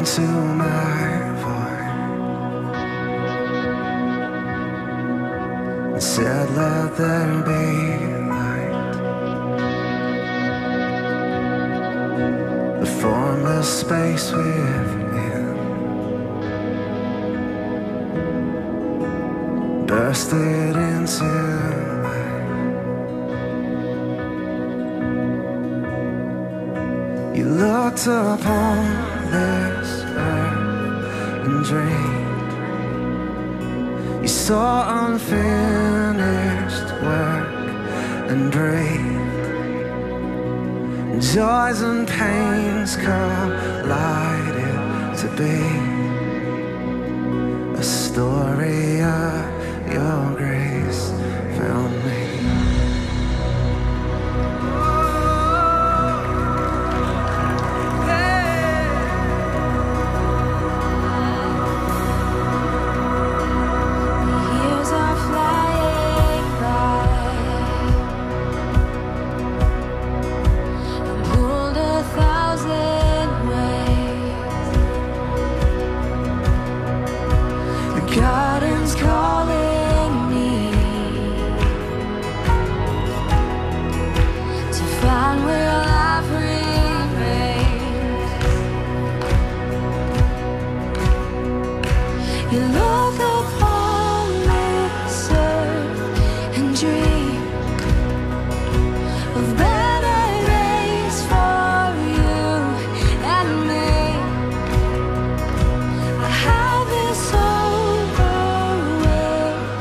to my voice and said, let there be light. The formless space within bursted into life. You looked upon this earth and dreamed. You saw unfinished work and breathed. Joys and pains collided to be a story of your grace found me. Garden's calling me to find where life remains. You look upon this earth and dream of better days for you and me. I have this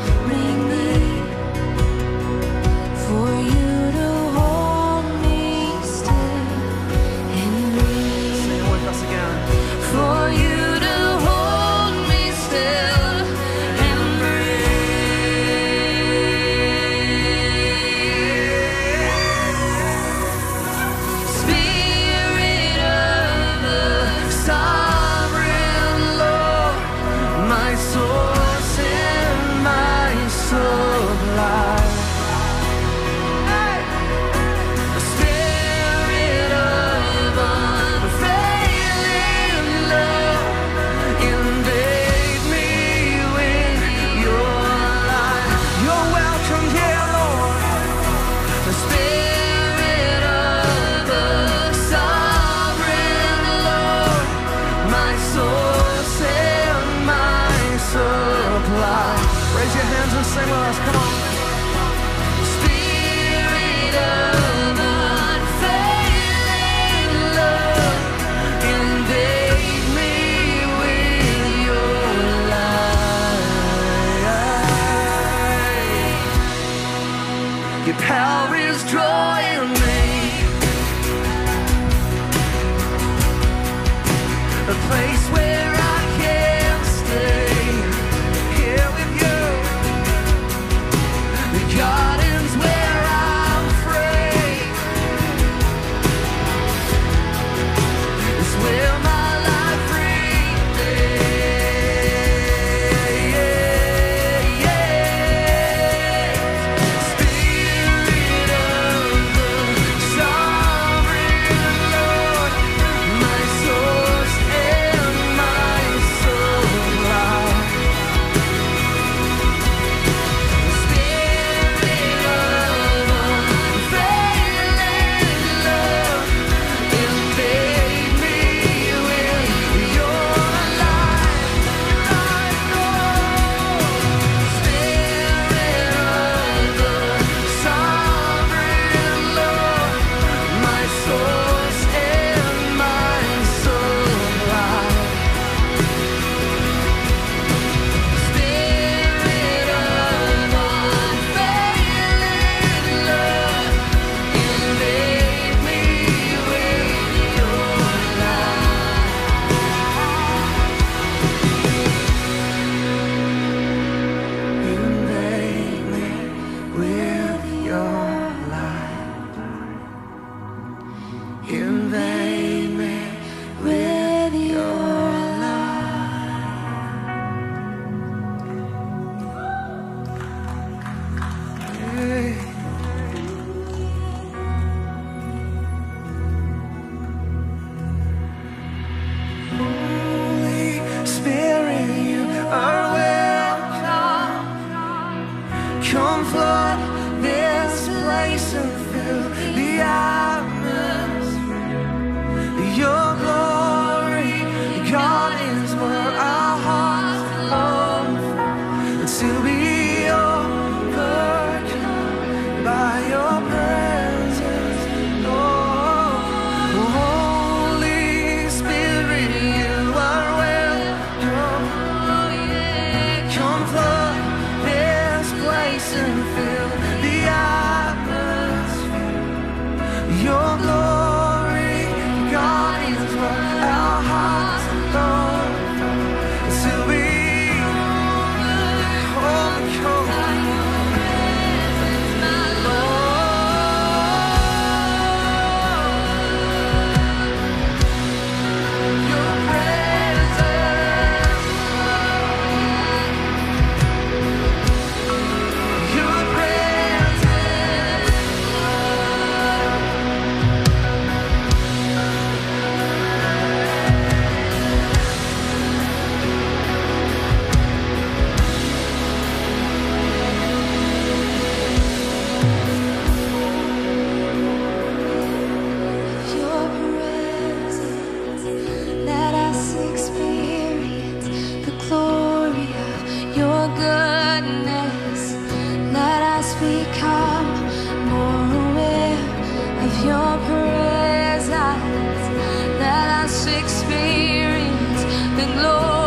overwhelming need for you to hold me Your glory, God, is what our hearts long for. Till we overcome. Your presence, let us experience the glory.